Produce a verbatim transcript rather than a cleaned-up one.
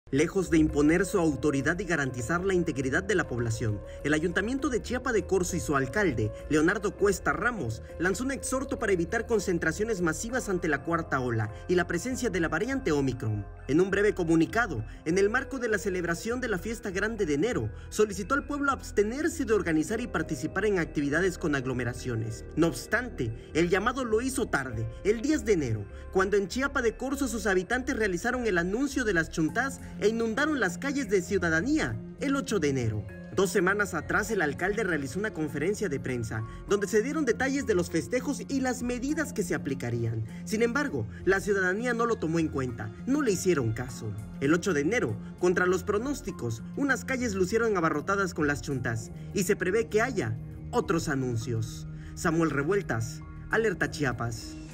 Lejos de imponer su autoridad y garantizar la integridad de la población, el Ayuntamiento de Chiapa de Corzo y su alcalde, Leonardo Cuesta Ramos, lanzó un exhorto para evitar concentraciones masivas ante la cuarta ola y la presencia de la variante Omicron. En un breve comunicado, en el marco de la celebración de la Fiesta Grande de enero, solicitó al pueblo abstenerse de organizar y participar en actividades con aglomeraciones. No obstante, el llamado lo hizo tarde, el diez de enero, cuando en Chiapa de Corzo sus habitantes realizaron el anuncio de las chuntás e inundaron las calles de Ciudadanía el ocho de enero. Dos semanas atrás el alcalde realizó una conferencia de prensa donde se dieron detalles de los festejos y las medidas que se aplicarían. Sin embargo, la ciudadanía no lo tomó en cuenta, no le hicieron caso. El ocho de enero, contra los pronósticos, unas calles lucieron abarrotadas con las chuntás y se prevé que haya otros anuncios. Samuel Revueltas, Alerta Chiapas.